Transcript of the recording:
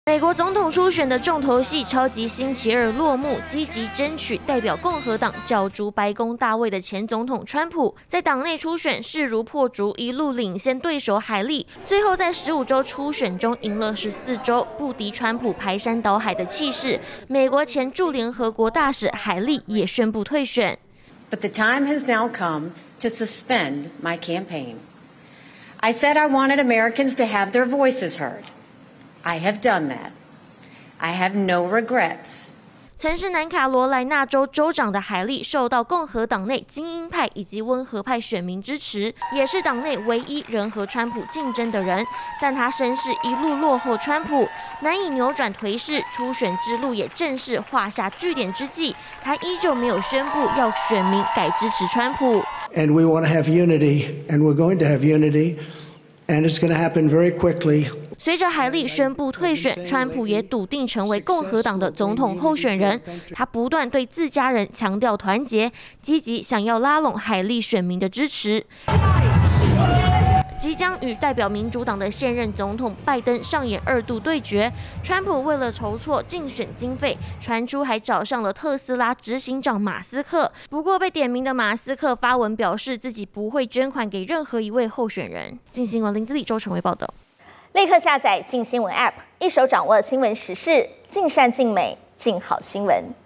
美国总统初选的重头戏超级星期二落幕，积极争取代表共和党角逐白宫大位的前总统川普，在党内初选势如破竹，一路领先对手海莉，最后在15周初选中赢了14周，不敌川普排山倒海的气势。美国前驻联合国大使海莉也宣布退选。 But the time has now come to suspend my campaign. I said I wanted Americans to have their voices heard. I have done that. I have no regrets. 曾是南卡罗来纳州州长的海莉，受到共和党内精英派以及温和派选民支持，也是党内唯一仍和川普竞争的人。但他声势一路落后川普，难以扭转颓势，初选之路也正式画下句点之际，他依旧没有宣布要选民改支持川普。 And we want to have unity, and we're going to have unity, and it's going to happen very quickly. 随着海莉宣布退选，川普也笃定成为共和党的总统候选人。他不断对自家人强调团结，积极想要拉拢海莉选民的支持。即将与代表民主党的现任总统拜登上演2度对决。川普为了筹措竞选经费，传出还找上了特斯拉执行长马斯克。不过被点名的马斯克发文表示自己不会捐款给任何一位候选人。镜新闻林子里周成为报道。 立刻下载镜新闻 App， 一手掌握新闻时事，尽善尽美，尽好新闻。